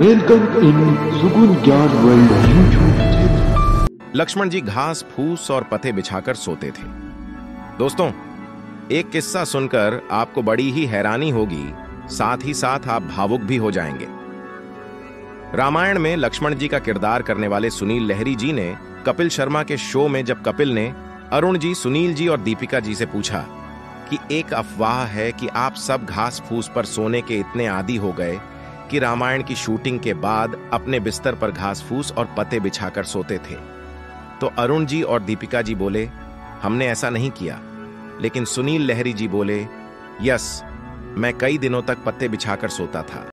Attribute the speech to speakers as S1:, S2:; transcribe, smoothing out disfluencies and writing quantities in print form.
S1: Welcome in Sugun Gyan world YouTube channel.
S2: Lakshman ji घास फूस और पत्ते बिछाकर सोते थे। दोस्तों, एक किस्सा सुनकर आपको बड़ी ही हैरानी होगी, साथ ही साथ आप भावुक भी हो जाएंगे। रामायण में लक्ष्मण जी का किरदार करने वाले सुनील लहरी जी ने कपिल शर्मा के शो में जब कपिल ने अरुण जी, सुनील जी और दीपिका जी से पूछा कि एक अफवाह है कि आप सब घास फूस पर सोने के इतने आदी हो गए कि रामायण की शूटिंग के बाद अपने बिस्तर पर घास फूस और पत्ते बिछाकर सोते थे, तो अरुण जी और दीपिका जी बोले, हमने ऐसा नहीं किया। लेकिन सुनील लहरी जी बोले, यस, मैं कई दिनों तक पत्ते बिछाकर सोता था।